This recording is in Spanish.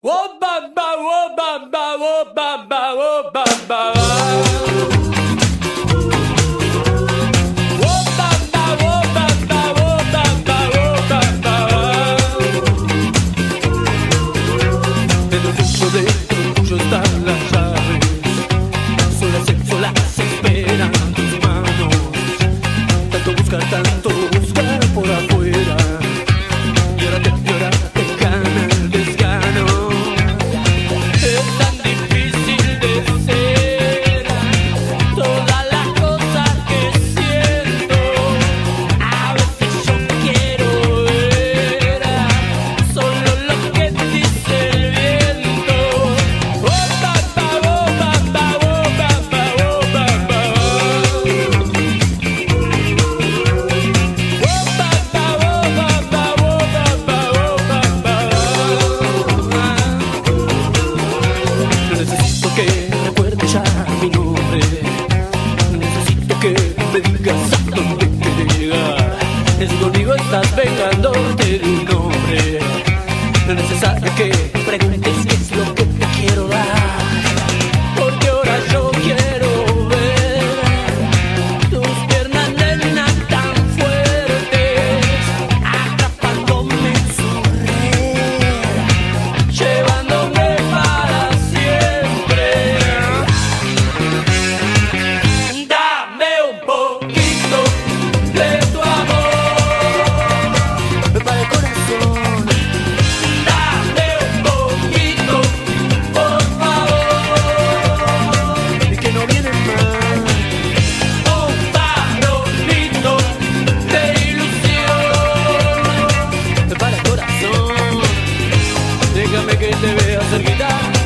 Whoa, ba, ba, whoa, ba, ba, whoa, ba, ba, whoa, ba, ba. Whoa, ba, ba, whoa, ba, ba, whoa, ba, ba, whoa, ba, ba. En el centro de tu orgullo están las llaves. Solas esperan tus manos. Tanto buscar por afuera. Y ahora te gana el desgano. Es tan difícil de ser todas las cosas que siento. A veces yo quiero ver solo lo que dice el viento. Oh, ba, ba, oh, ba, ba, oh, ba, ba, oh, ba, ba. Oh, ba, ba, oh, ba, ba, oh, ba, ba, oh, ba, ba. No necesito que recuerdes ya mi nombre. Necesito que me digas a dónde quieres llegar. Es que conmigo estás vengándote de un nombre. No es necesario que preguntes qué es lo que te quiero dar. Porque ahora yo quiero ver tus piernas, nena, tan fuertes, atrapándome en su red, llevándome para siempre. Dame un poquito de tu amor para el corazón. Dame un poquito, por favor, y que no viene más. Un farolito de ilusión para el corazón. Déjame que te vea cerquita.